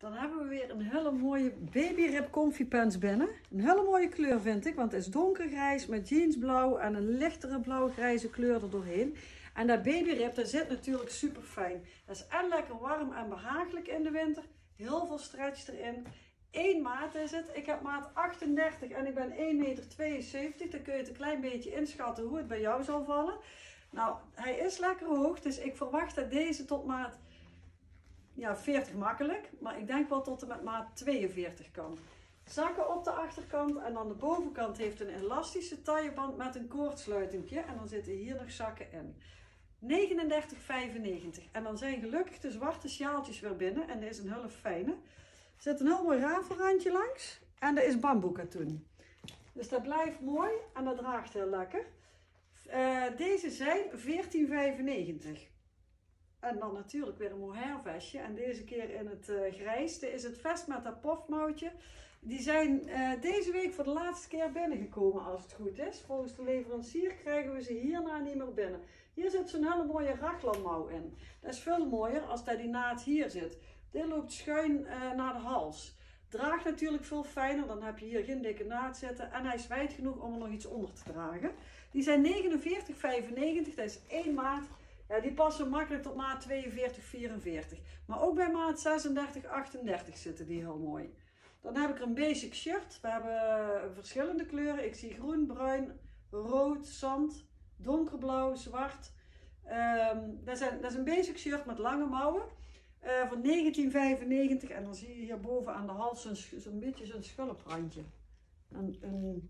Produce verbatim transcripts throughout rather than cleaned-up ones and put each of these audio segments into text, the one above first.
Dan hebben we weer een hele mooie Baby Rib Comfy Pants binnen. Een hele mooie kleur vind ik, want het is donkergrijs met jeansblauw en een lichtere blauw-grijze kleur er doorheen. En dat Baby Rib, dat zit natuurlijk super fijn. Dat is en lekker warm en behagelijk in de winter. Heel veel stretch erin. Eén maat is het. Ik heb maat achtendertig en ik ben één meter tweeënzeventig. Dan kun je het een klein beetje inschatten hoe het bij jou zal vallen. Nou, hij is lekker hoog, dus ik verwacht dat deze tot maat ja, veertig makkelijk. Maar ik denk wel tot en met maat tweeënveertig kan. Zakken op de achterkant en aan de bovenkant heeft een elastische tailleband met een koordsluitingje. En dan zitten hier nog zakken in. negenendertig vijfennegentig. En dan zijn gelukkig de zwarte sjaaltjes weer binnen. En dit is een hele fijne. Er zit een heel mooi rafelrandje langs. En dat is bamboe katoen. Dus dat blijft mooi en dat draagt heel lekker. Uh, deze zijn veertien vijfennegentig. En dan natuurlijk weer een mohair vestje. En deze keer in het uh, grijs. Dit is het vest met dat pofmouwtje. Die zijn uh, deze week voor de laatste keer binnengekomen als het goed is. Volgens de leverancier krijgen we ze hierna niet meer binnen. Hier zit zo'n hele mooie raglanmouw in. Dat is veel mooier als dat die naad hier zit. Dit loopt schuin uh, naar de hals. Draagt natuurlijk veel fijner. Dan heb je hier geen dikke naad zitten. En hij is wijd genoeg om er nog iets onder te dragen. Die zijn negenenveertig vijfennegentig. Dat is één maat. Ja, die passen makkelijk tot maat tweeënveertig vierenveertig. Maar ook bij maat zesendertig achtendertig zitten die heel mooi. Dan heb ik er een basic shirt. We hebben verschillende kleuren. Ik zie groen, bruin, rood, zand, donkerblauw, zwart. Um, dat, is een, dat is een basic shirt met lange mouwen. Uh, voor negentien vijfennegentig. En dan zie je hier boven aan de hals zo'n zo beetje zo'n schulprandje. Een, een,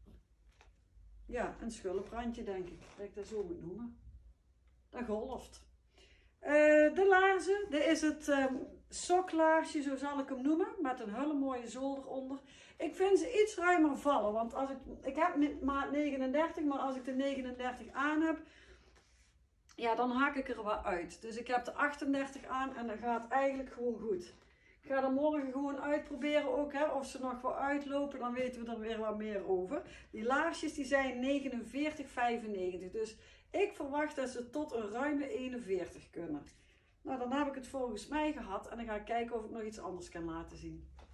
ja, een schulprandje denk ik. Dat ik dat zo moet noemen. Dat golft. Uh, de laarzen, dit is het um, soklaarsje, zo zal ik hem noemen, met een hele mooie zool eronder. Ik vind ze iets ruimer vallen, want als ik, ik heb maat negenendertig, maar als ik de negenendertig aan heb, ja, dan haak ik er wat uit. Dus ik heb de achtendertig aan en dat gaat eigenlijk gewoon goed. Ik ga er morgen gewoon uitproberen ook, hè, of ze nog wat uitlopen, dan weten we er weer wat meer over. Die laarsjes die zijn negenenveertig vijfennegentig, dus ik verwacht dat ze tot een ruime eenenveertig kunnen. Nou, dan heb ik het volgens mij gehad en dan ga ik kijken of ik nog iets anders kan laten zien.